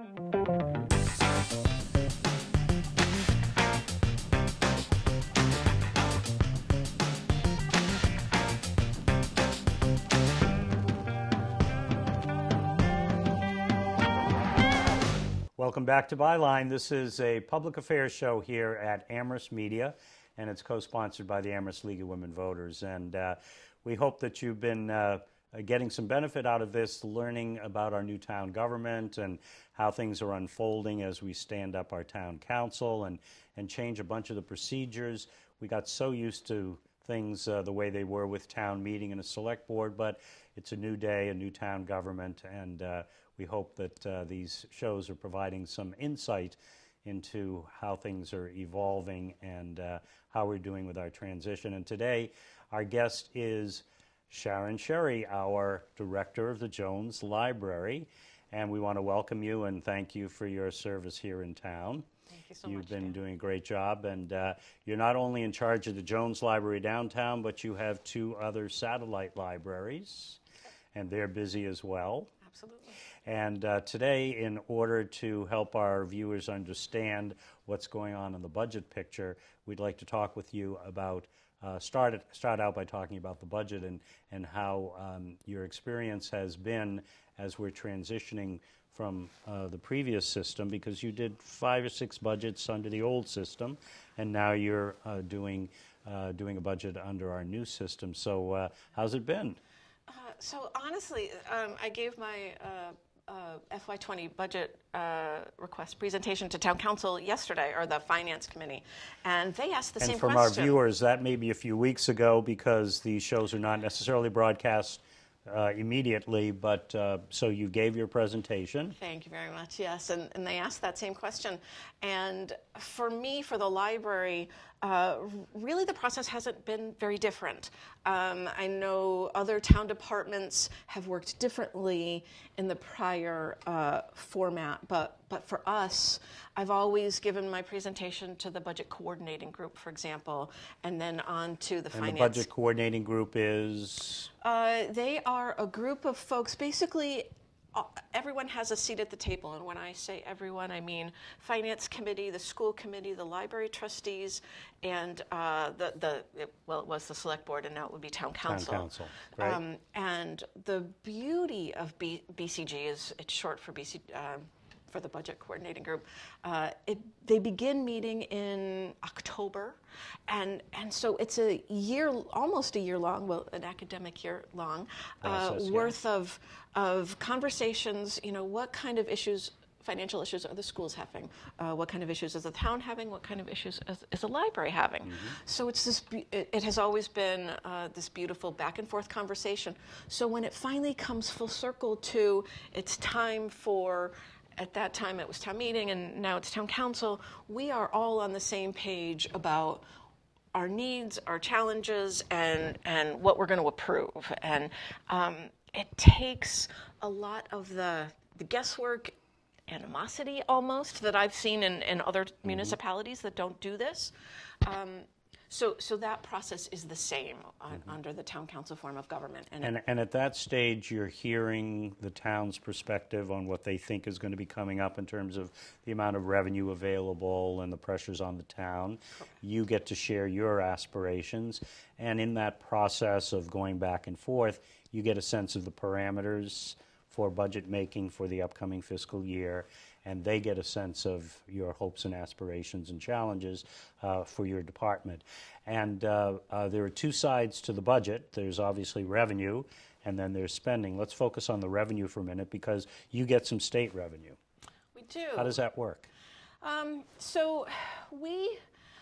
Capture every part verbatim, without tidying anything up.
Welcome back to Byline. This is a public affairs show here at Amherst Media, and it's co-sponsored by the Amherst League of Women Voters. And uh, we hope that you've been uh, getting some benefit out of this, learning about our new town government and how things are unfolding as we stand up our town council and, and change a bunch of the procedures. We got so used to things uh, the way they were with town meeting and a select board, but it's a new day, a new town government, and uh, we hope that uh, these shows are providing some insight into how things are evolving and uh, how we're doing with our transition. And today, our guest is Sharon Sharry, our director of the Jones Library, and we want to welcome you and thank you for your service here in town. Thank you so You've much, been Dan. doing a great job, and uh, you're not only in charge of the Jones Library downtown, but you have two other satellite libraries, and they're busy as well. Absolutely. And uh, today, in order to help our viewers understand what's going on in the budget picture, we'd like to talk with you about, uh, start, it, start out by talking about the budget and, and how um, your experience has been as we're transitioning from uh, the previous system, because you did five or six budgets under the old system, and now you're uh, doing, uh, doing a budget under our new system. So uh, how's it been? Uh, so honestly, um, I gave my uh, uh, F Y twenty budget uh, request presentation to Town Council yesterday, or the Finance Committee, and they asked the and same from question. our viewers, that may be a few weeks ago because these shows are not necessarily broadcast uh, immediately, but uh, so you gave your presentation. Thank you very much, yes, and, and they asked that same question. And for me, for the library, uh, really the process hasn't been very different. Um, I know other town departments have worked differently in the prior uh, format, but, but for us, I've always given my presentation to the budget coordinating group, for example, and then on to the And finance. the budget coordinating group is? Uh, they are a group of folks, basically uh, everyone has a seat at the table, and when I say everyone, I mean Finance Committee, the School Committee, the Library Trustees, and uh, the, the it, well, it was the Select Board, and now it would be Town Council. Town Council, right. Um, and the beauty of B BCG is, it's short for B C, uh, for the Budget Coordinating Group, uh, it, they begin meeting in October, and and so it's a year, almost a year long, well, an academic year long, uh, Process, worth yeah. of of conversations. You know, what kind of issues, financial issues, are the schools having? Uh, what kind of issues is the town having? What kind of issues is, is the library having? Mm-hmm. So it's this. It, it has always been uh, this beautiful back and forth conversation. So when it finally comes full circle to it's time for, at that time it was town meeting and now it's town council, we are all on the same page about our needs, our challenges, and, and what we're going to approve. And um, it takes a lot of the, the guesswork, animosity almost, that I've seen in, in other mm-hmm. municipalities that don't do this. Um, So, so that process is the same on, mm-hmm. under the town council form of government. And, and, and at that stage, you're hearing the town's perspective on what they think is going to be coming up in terms of the amount of revenue available and the pressures on the town. Correct. You get to share your aspirations. And in that process of going back and forth, you get a sense of the parameters for budget making for the upcoming fiscal year, and they get a sense of your hopes and aspirations and challenges uh, for your department. And uh, uh, there are two sides to the budget. There's obviously revenue, and then there's spending. Let's focus on the revenue for a minute, because you get some state revenue. We do. How does that work? Um, so we,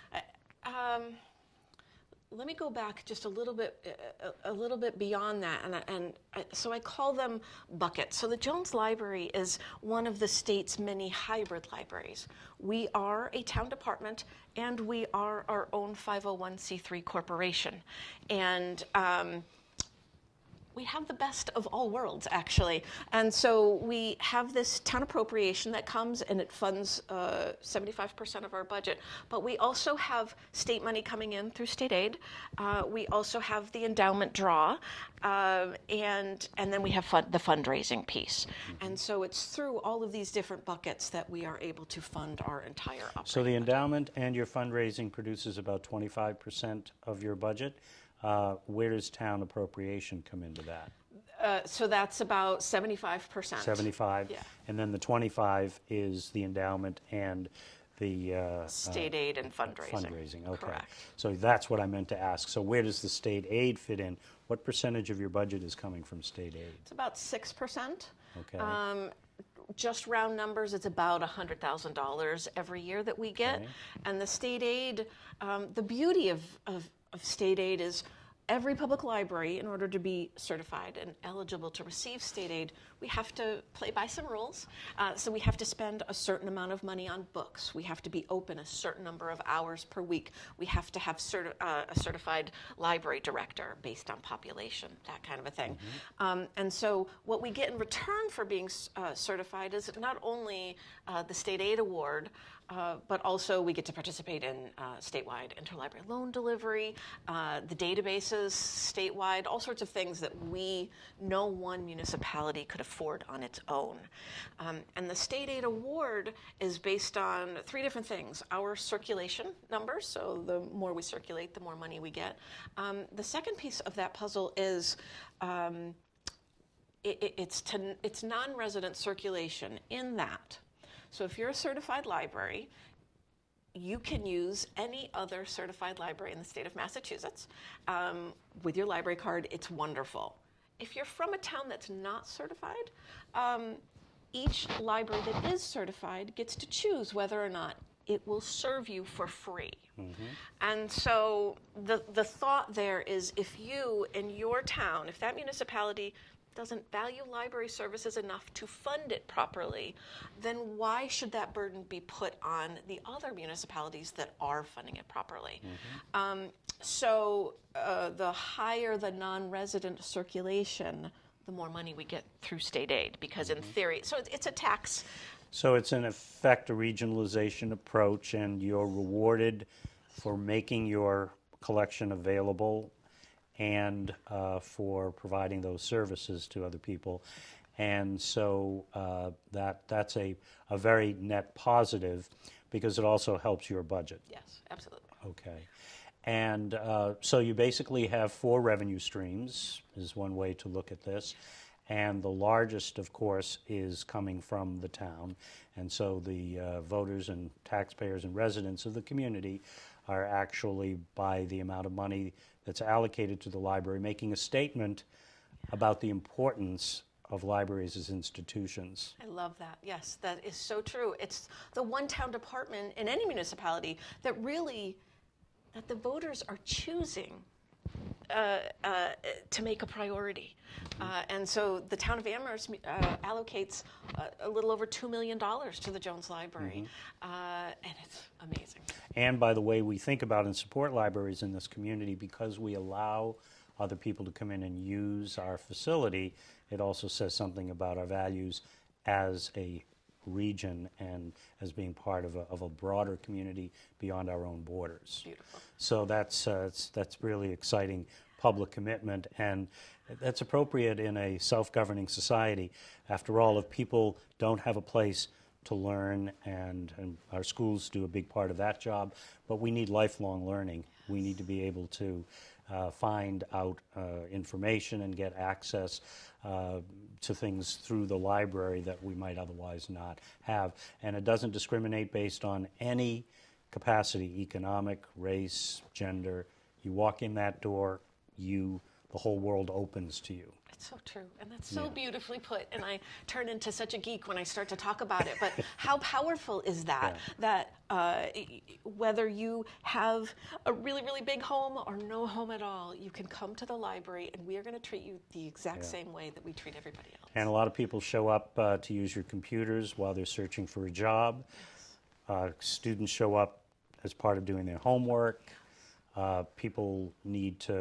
uh, um, let me go back just a little bit, a, a little bit beyond that, and, and I, so I call them buckets. So the Jones Library is one of the state's many hybrid libraries. We are a town department, and we are our own five oh one c three corporation, and um, we have the best of all worlds, actually. And so we have this town appropriation that comes and it funds uh, seventy-five percent of our budget. But we also have state money coming in through state aid. Uh, we also have the endowment draw. Uh, and and then we have fun, the fundraising piece. Mm-hmm. And so it's through all of these different buckets that we are able to fund our entire operation. So the endowment and your fundraising produces about twenty-five percent of your budget. Uh, where does town appropriation come into that? Uh, so that's about seventy-five percent. seventy-five? Yeah. And then the twenty-five is the endowment and the uh, state uh, aid and fundraising. Fundraising, okay. Correct. So that's what I meant to ask. So where does the state aid fit in? What percentage of your budget is coming from state aid? It's about six percent. Okay. Um, just round numbers, it's about one hundred thousand dollars every year that we get. Okay. And the state aid, um, the beauty of, of, of state aid is every public library, in order to be certified and eligible to receive state aid, we have to play by some rules. Uh, so we have to spend a certain amount of money on books. We have to be open a certain number of hours per week. We have to have certi- uh, a certified library director based on population, that kind of a thing. Mm-hmm. Um, and so what we get in return for being uh, certified is not only uh, the state aid award, Uh, but also we get to participate in uh, statewide interlibrary loan delivery, uh, the databases statewide, all sorts of things that we, no one municipality could afford on its own. Um, and the state aid award is based on three different things. Our circulation numbers, so the more we circulate, the more money we get. Um, the second piece of that puzzle is um, it, it, it's, to, it's non-resident circulation in that. So if you're a certified library, you can use any other certified library in the state of Massachusetts. Um, with your library card, it's wonderful. If you're from a town that's not certified, um, each library that is certified gets to choose whether or not it will serve you for free. Mm-hmm. And so the, the thought there is, if you in your town, if that municipality doesn't value library services enough to fund it properly, then why should that burden be put on the other municipalities that are funding it properly? Mm-hmm. Um, so uh, the higher the non-resident circulation, the more money we get through state aid, because mm-hmm. in theory, so it's, it's a tax. So it's in effect a regionalization approach, and you're rewarded for making your collection available and uh, for providing those services to other people. And so uh, that that's a, a very net positive, because it also helps your budget. Yes, absolutely. Okay. And uh, so you basically have four revenue streams, is one way to look at this. And the largest, of course, is coming from the town. And so the uh, voters and taxpayers and residents of the community are actually, by the amount of money that's allocated to the library, making a statement about the importance of libraries as institutions. I love that. Yes, that is so true. It's the one town department in any municipality that really, that the voters are choosing uh, uh, to make a priority. Uh, and so the town of Amherst uh, allocates uh, a little over two million dollars to the Jones Library. Mm-hmm. uh, and it's amazing. And by the way, we think about and support libraries in this community because we allow other people to come in and use our facility. It also says something about our values as a region and as being part of a, of a broader community beyond our own borders. Beautiful. So that's, uh, it's, that's really exciting public commitment, and that's appropriate in a self-governing society. After all, if people don't have a place to learn, and, and our schools do a big part of that job, but we need lifelong learning. Yes. We need to be able to uh, find out uh, information and get access uh, to things through the library that we might otherwise not have. And it doesn't discriminate based on any capacity, economic, race, gender. You walk in that door, you, the whole world opens to you. It's so true, and that's so Yeah. beautifully put, and I turn into such a geek when I start to talk about it, but how powerful is that, Yeah. that uh, whether you have a really, really big home or no home at all, you can come to the library, and we are going to treat you the exact Yeah. same way that we treat everybody else. And a lot of people show up uh, to use your computers while they're searching for a job. Uh, students show up as part of doing their homework. Uh, people need to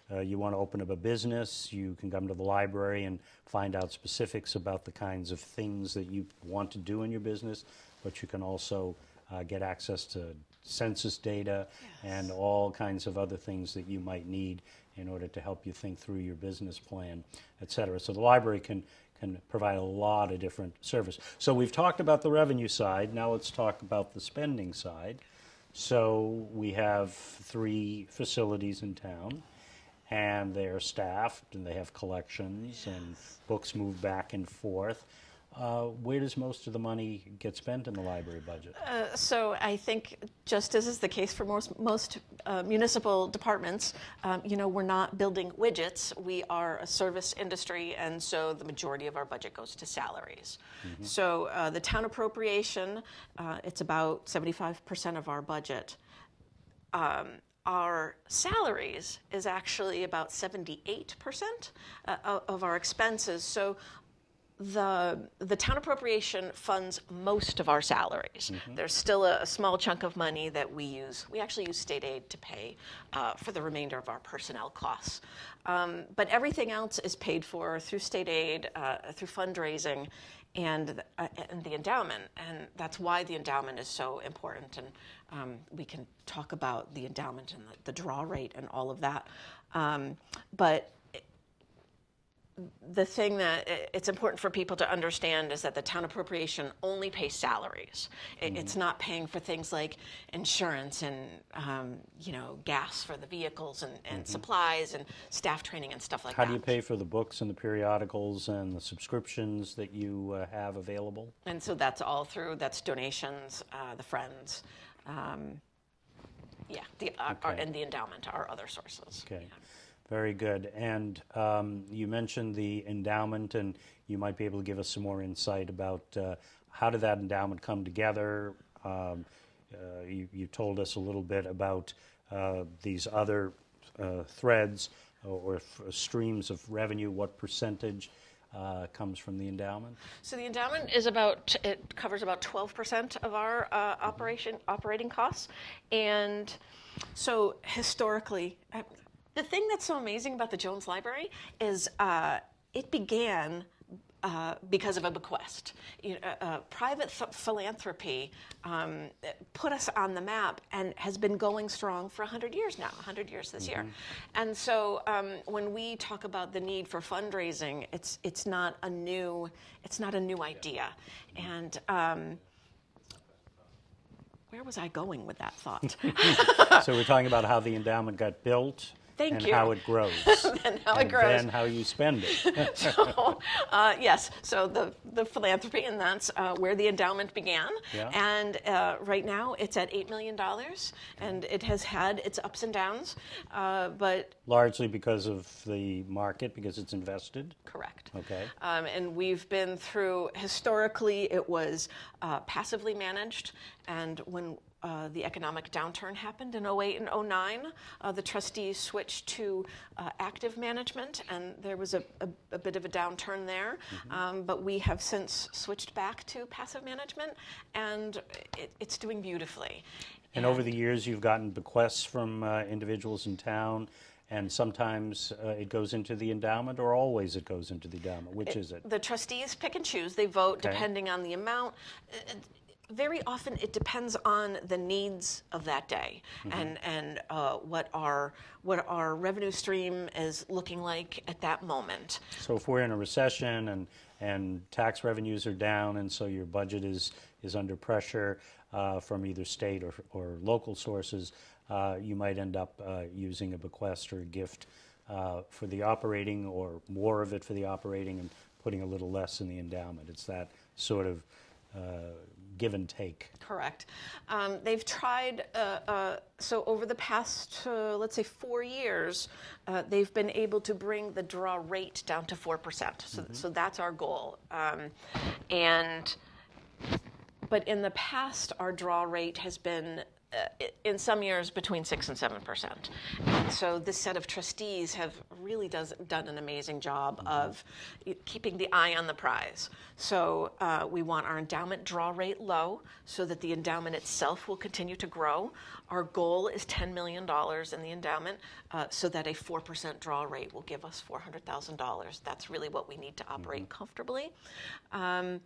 uh, you want to open up a business, you can come to the library and find out specifics about the kinds of things that you want to do in your business, but you can also uh, get access to census data yes. and all kinds of other things that you might need in order to help you think through your business plan, et cetera. So the library can can provide a lot of different service. So we've talked about the revenue side. Now let's talk about the spending side. So we have three facilities in town, and they're staffed, and they have collections, yes. and books move back and forth. Uh, where does most of the money get spent in the library budget? Uh, so I think, just as is the case for most, most uh, municipal departments, um, you know, we're not building widgets. We are a service industry, and so the majority of our budget goes to salaries. Mm-hmm. So uh, the town appropriation, uh, it's about seventy-five percent of our budget. Um, Our salaries is actually about seventy-eight percent uh, of our expenses. So the the town appropriation funds most of our salaries. Mm-hmm. There's still a, a small chunk of money that we use. We actually use state aid to pay uh, for the remainder of our personnel costs. Um, but everything else is paid for through state aid, uh, through fundraising, and uh, and the endowment. And that's why the endowment is so important. And um, we can talk about the endowment and the, the draw rate and all of that. Um, but the thing that it's important for people to understand is that the town appropriation only pays salaries. Mm-hmm. It's not paying for things like insurance and um, you know, gas for the vehicles and, and mm-hmm. supplies and staff training and stuff like How that. How do you pay for the books and the periodicals and the subscriptions that you uh, have available? And so that's all through, that's donations, uh, the Friends, um, yeah, the, uh, okay. our, and the endowment, our other sources. Okay. Yeah. Very good. And um, you mentioned the endowment, and you might be able to give us some more insight about uh, how did that endowment come together. Um, uh, you, you told us a little bit about uh, these other uh, threads or, or f- streams of revenue. What percentage uh, comes from the endowment? So the endowment is about, it covers about twelve percent of our uh, operation operating costs. And so historically, I, the thing that's so amazing about the Jones Library is uh, it began uh, because of a bequest. You know, uh, uh, private th- philanthropy um, put us on the map and has been going strong for one hundred years now, one hundred years this mm-hmm. year. And so um, when we talk about the need for fundraising, it's it's not a new it's not a new idea. And um, where was I going with that thought? So we're talking about how the endowment got built. Thank and you. how it grows. and how and it grows. And how you spend it. so, uh, yes, so the, the philanthropy, and that's uh, where the endowment began. Yeah. And uh, right now it's at eight million dollars, and it has had its ups and downs. Uh, but largely because of the market, because it's invested? Correct. Okay. Um, and we've been through, historically, it was uh, passively managed, and when Uh, the economic downturn happened in oh eight and oh nine. Uh, the trustees switched to uh, active management, and there was a, a, a bit of a downturn there. Mm-hmm. Um, but we have since switched back to passive management, and it, it's doing beautifully. And, and over the years, you've gotten bequests from uh, individuals in town, and sometimes uh, it goes into the endowment, or always it goes into the endowment. Which it, is it? The trustees pick and choose. They vote okay. depending on the amount. Uh, Very often it depends on the needs of that day mm-hmm. and, and uh, what our what our revenue stream is looking like at that moment. So if we're in a recession and, and tax revenues are down, and so your budget is, is under pressure uh, from either state or, or local sources, uh, you might end up uh, using a bequest or a gift uh, for the operating, or more of it for the operating, and putting a little less in the endowment. It's that sort of uh, give and take. Correct. Um, they've tried, uh, uh, so over the past, uh, let's say, four years, uh, they've been able to bring the draw rate down to four percent. So, mm-hmm. so that's our goal. Um, and, but in the past, our draw rate has been uh, in some years between six and seven percent. And so this set of trustees have really does, done an amazing job mm-hmm. of keeping the eye on the prize. So uh, we want our endowment draw rate low so that the endowment itself will continue to grow. Our goal is ten million dollars in the endowment uh, so that a four percent draw rate will give us four hundred thousand dollars. That's really what we need to operate mm-hmm. comfortably. Um,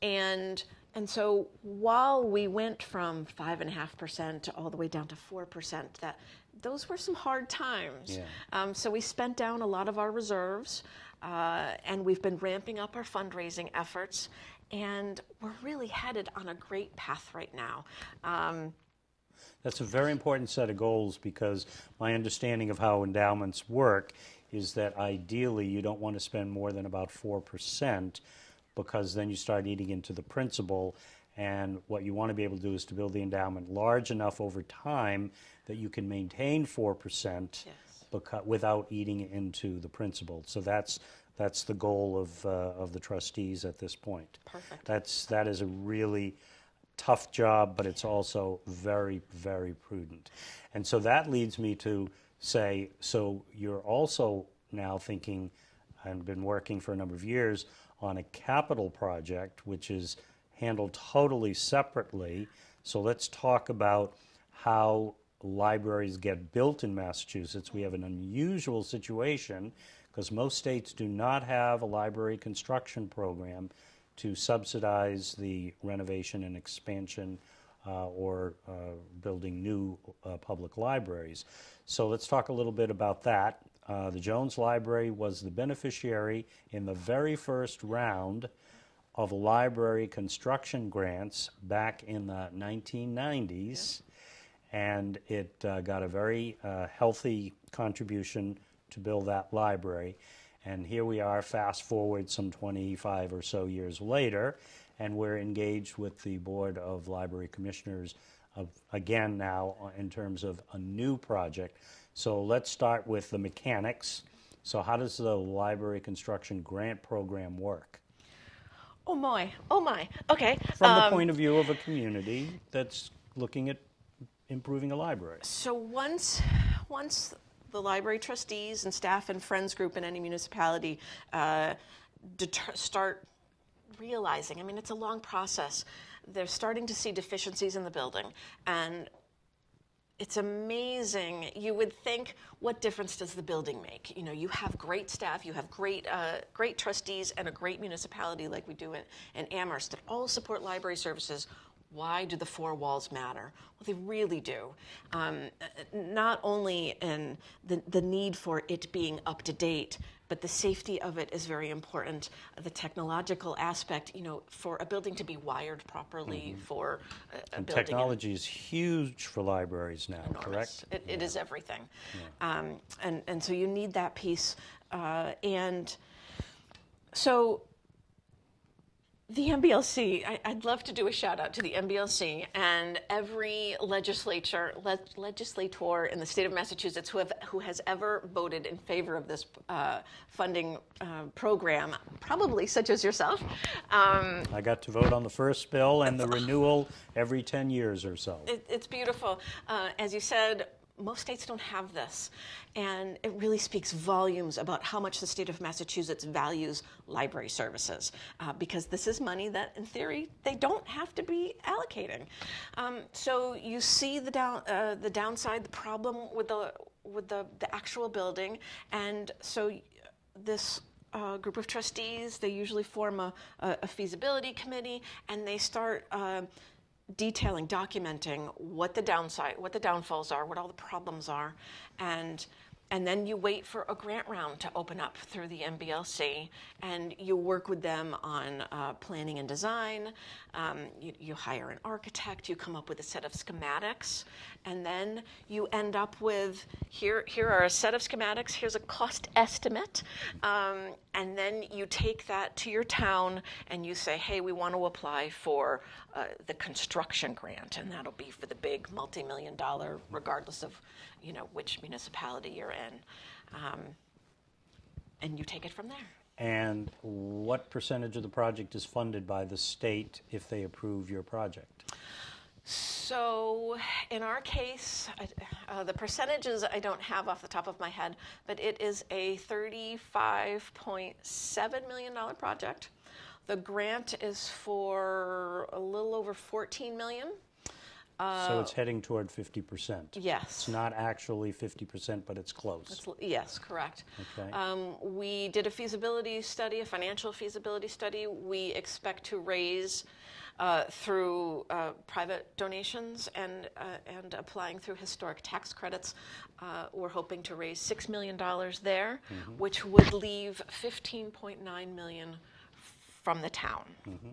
and And so while we went from five and a half percent all the way down to four percent, that those were some hard times. Yeah. Um, so we spent down a lot of our reserves, uh, and we've been ramping up our fundraising efforts, and we're really headed on a great path right now. Um, That's a very important set of goals, because my understanding of how endowments work is that ideally you don't want to spend more than about four percent, because then you start eating into the principal, and what you want to be able to do is to build the endowment large enough over time that you can maintain four percent yes. beca- without eating into the principal. So that's that's the goal of uh, of the trustees at this point. Perfect. That's that is a really tough job, but it's also very, very prudent. And so that leads me to say, so you're also now thinking, and been working for a number of years, on a capital project, which is handled totally separately. So let's talk about how libraries get built in Massachusetts. We have an unusual situation because most states do not have a library construction program to subsidize the renovation and expansion uh, or uh, building new uh, public libraries. So let's talk a little bit about that. Uh, the Jones Library was the beneficiary in the very first round of library construction grants back in the nineteen nineties, yeah. and it uh, got a very uh, healthy contribution to build that library. And here we are, fast forward some twenty-five or so years later, and we're engaged with the Board of Library Commissioners of, again now in terms of a new project. So let's start with the mechanics. So how does the library construction grant program work? Oh my, oh my, okay. From um, the point of view of a community that's looking at improving a library. So once, once the library trustees and staff and friends group in any municipality uh, deter- start realizing, I mean, it's a long process. They're starting to see deficiencies in the building, and it's amazing. You would think, what difference does the building make? You know, you have great staff, you have great uh, great trustees, and a great municipality like we do in, in Amherst that all support library services. Why do the four walls matter? Well, they really do. Um, not only in the, the need for it being up to date, but the safety of it is very important. The technological aspect, you know, for a building to be wired properly, mm-hmm. for a, a and building. Technology is huge for libraries now, enormous. Correct? It, yeah. it is everything. Yeah. Um, and, and so you need that piece. Uh, and so the M B L C, I, I'd love to do a shout out to the M B L C and every legislature, le- legislator in the state of Massachusetts who have who has ever voted in favor of this uh, funding uh, program, probably such as yourself. Um, I got to vote on the first bill and the renewal every ten years or so. It, it's beautiful. Uh, as you said, most states don't have this, and it really speaks volumes about how much the state of Massachusetts values library services, uh, because this is money that, in theory, they don't have to be allocating. Um, so you see the down, uh, the downside, the problem with the with the, the actual building, and so this uh, group of trustees, they usually form a, a, a feasibility committee, and they start Uh, detailing, documenting what the downside, what the downfalls are, what all the problems are, and and then you wait for a grant round to open up through the M B L C, and you work with them on uh, planning and design. Um, you, you hire an architect, you come up with a set of schematics, and then you end up with, here, here are a set of schematics, here's a cost estimate, um, and then you take that to your town and you say, hey, we want to apply for uh, the construction grant, and that'll be for the big multi-million dollar, regardless of, you know, which municipality you're in, um, and you take it from there. And what percentage of the project is funded by the state if they approve your project? So in our case, uh, the percentages I don't have off the top of my head, but it is a thirty-five point seven million dollars project. The grant is for a little over fourteen million dollars. Uh, so it's heading toward fifty percent. Yes. It's not actually fifty percent, but it's close. It's, yes, correct. Okay. Um, we did a feasibility study, a financial feasibility study. We expect to raise uh, through uh, private donations and, uh, and applying through historic tax credits. Uh, we're hoping to raise six million dollars there, mm-hmm. which would leave fifteen point nine million dollars from the town. Mm-hmm.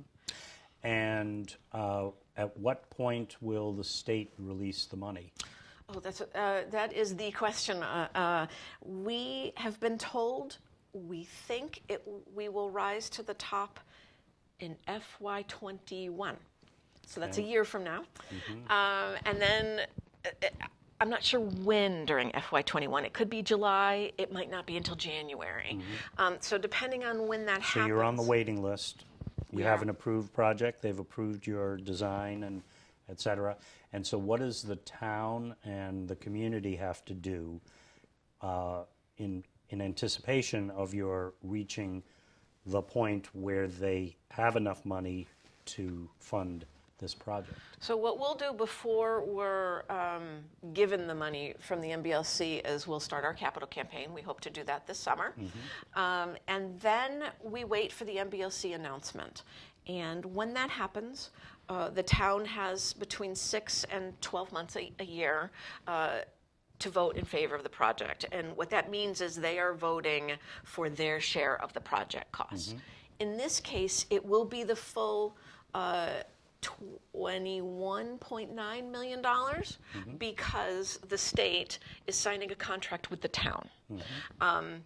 And uh, at what point will the state release the money? Oh, that's uh, that is the question. Uh, uh, we have been told we think it we will rise to the top in F Y twenty-one. So that's okay. a year from now. Mm-hmm. um, and then uh, I'm not sure when during F Y twenty-one. It could be July. It might not be until January. Mm-hmm. um, so depending on when that so happens. So you're on the waiting list. You have an approved project. They've approved your design and et cetera. And so what does the town and the community have to do uh, in, in anticipation of your reaching the point where they have enough money to fund this project? So what we'll do before we're um, given the money from the M B L C is we'll start our capital campaign. We hope to do that this summer. Mm-hmm. um, and then we wait for the M B L C announcement. And when that happens, uh, the town has between six and twelve months a, a year uh, to vote in favor of the project. And what that means is they are voting for their share of the project costs. Mm-hmm. In this case, it will be the full uh, twenty-one point nine million dollars mm-hmm. because the state is signing a contract with the town. Mm-hmm. Um,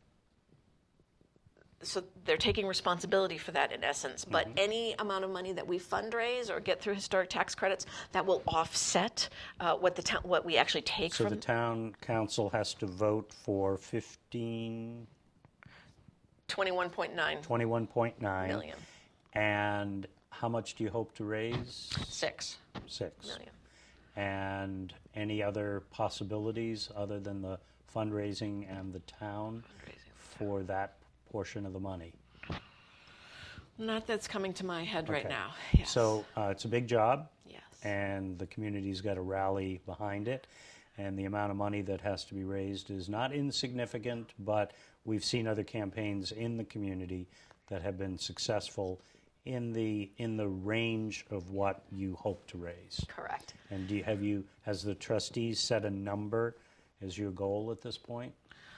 so they're taking responsibility for that in essence, but mm-hmm. any amount of money that we fundraise or get through historic tax credits, that will offset uh, what the town, what we actually take so from. So the town council has to vote for fifteen. twenty-one point nine. twenty-one point nine million. And how much do you hope to raise? Six. Six. Million. And any other possibilities other than the fundraising and the town for that portion of the money? Not that's coming to my head okay. right now. Yes. So uh, it's a big job. Yes. And the community's got to rally behind it. And the amount of money that has to be raised is not insignificant, but we've seen other campaigns in the community that have been successful in the in the range of what you hope to raise. Correct. And do you, have you has the trustees set a number as your goal at this point?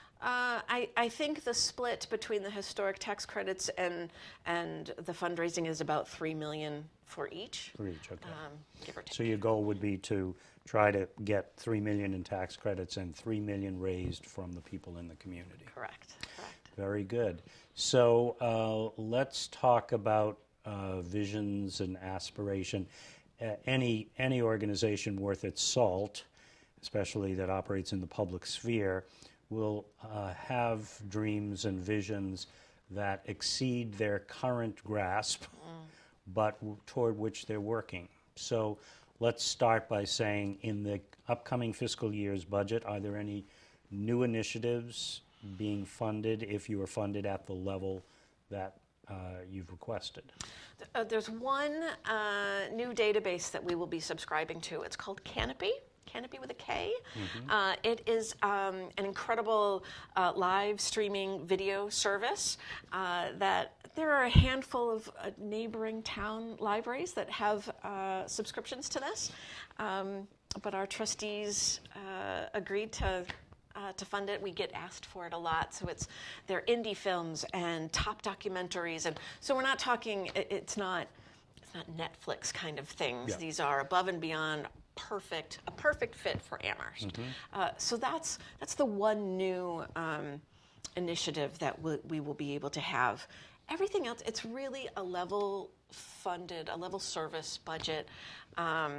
Uh, I, I think the split between the historic tax credits and and the fundraising is about three million for each. For each, okay. Um, give or take. So your goal would be to try to get three million in tax credits and three million raised from the people in the community. Correct. Correct. Very good. So uh, let's talk about uh, visions and aspiration. Uh, any any organization worth its salt, especially that operates in the public sphere, will uh, have dreams and visions that exceed their current grasp, mm. but w- toward which they're working. So let's start by saying, in the upcoming fiscal year's budget, are there any new initiatives being funded, if you are funded at the level that uh, you've requested? Uh, there's one uh, new database that we will be subscribing to. It's called Canopy. Canopy with a K. Mm-hmm. Uh, it is um, an incredible uh, live streaming video service uh, that there are a handful of uh, neighboring town libraries that have uh, subscriptions to this, um, but our trustees uh, agreed to Uh, to fund it. We get asked for it a lot, so it's they're indie films and top documentaries, and so we're not talking. It, it's not it's not Netflix kind of things. Yeah. These are above and beyond perfect, a perfect fit for Amherst. Mm-hmm. Uh, so that's that's the one new um, initiative that we, we will be able to have. Everything else, it's really a level funded, a level service budget. Um,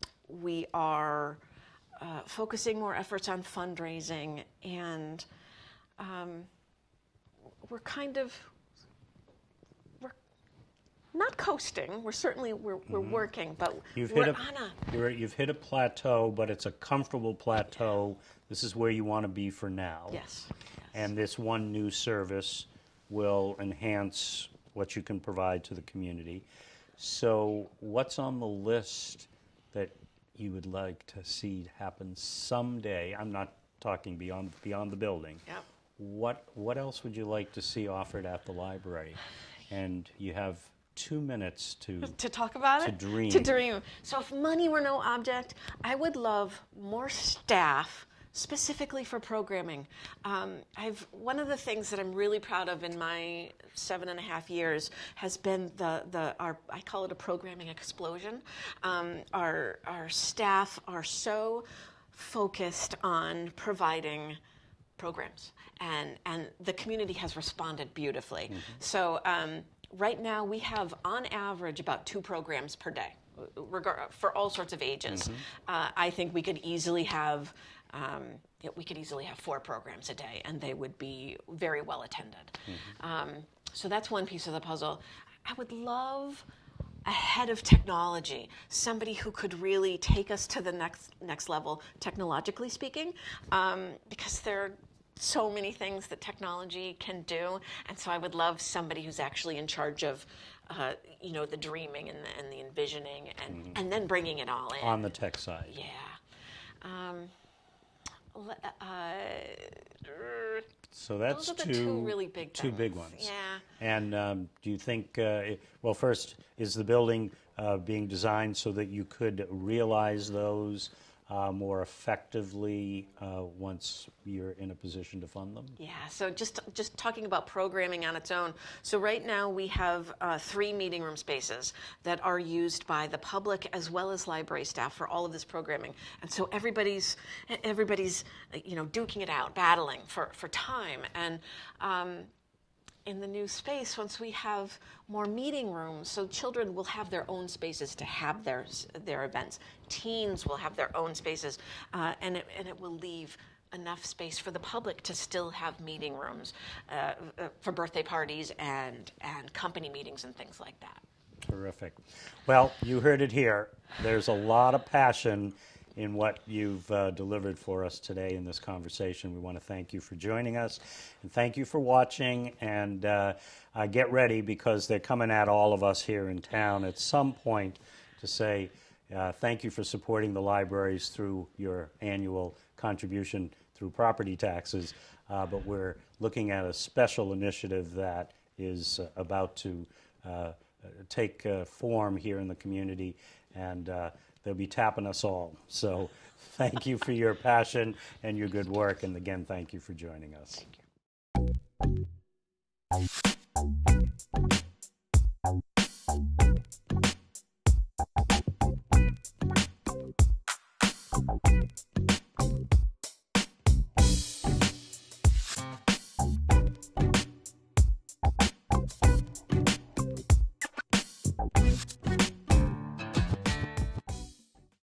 we are. Uh, focusing more efforts on fundraising, and um, we're kind of we're not coasting. We're certainly we're, we're mm-hmm. working, but you've we're hit a, on a you're, you've hit a plateau, but it's a comfortable plateau. This is where you want to be for now. Yes. yes. And this one new service will enhance what you can provide to the community. So what's on the list that you would like to see happen someday? I'm not talking beyond beyond the building. Yep. What what else would you like to see offered at the library? And you have two minutes to to talk about to it. Dream. To dream. So if money were no object, I would love more staff specifically for programming. Um, I've one of the things that I'm really proud of in my seven and a half years has been the the our I call it a programming explosion. Um, our our staff are so focused on providing programs, and and the community has responded beautifully. Mm-hmm. So um, right now we have on average about two programs per day, regard for all sorts of ages. Mm-hmm. uh, I think we could easily have. Um, you know, we could easily have four programs a day, and they would be very well attended. Mm-hmm. um, so that's one piece of the puzzle. I would love a head of technology, somebody who could really take us to the next next level, technologically speaking, um, because there are so many things that technology can do, and so I would love somebody who's actually in charge of, uh, you know, the dreaming and the, and the envisioning, and mm-hmm. and then bringing it all in on the tech side. Yeah. Um, Uh, so that's those are the two, two really big two things. big ones. Yeah. And um, do you think, uh, it, well, first, is the building uh, being designed so that you could realize those uh, more effectively uh, once you're in a position to fund them? Yeah, so just just talking about programming on its own. So right now we have uh, three meeting room spaces that are used by the public as well as library staff for all of this programming. And so everybody's everybody's you know duking it out, battling for, for time. And um, in the new space, once we have more meeting rooms, so children will have their own spaces to have their their events. Teens will have their own spaces, uh, and it and it will leave enough space for the public to still have meeting rooms uh, for birthday parties and and company meetings and things like that. Terrific. Well, you heard it here. There's a lot of passion in what you've uh, delivered for us today in this conversation. We want to thank you for joining us, and thank you for watching, and uh, uh, get ready, because they're coming at all of us here in town at some point to say uh, thank you for supporting the libraries through your annual contribution through property taxes, uh, but we're looking at a special initiative that is uh, about to uh, take uh, form here in the community, and uh, they'll be tapping us all. So thank you for your passion and your good work. And again, thank you for joining us. Thank you.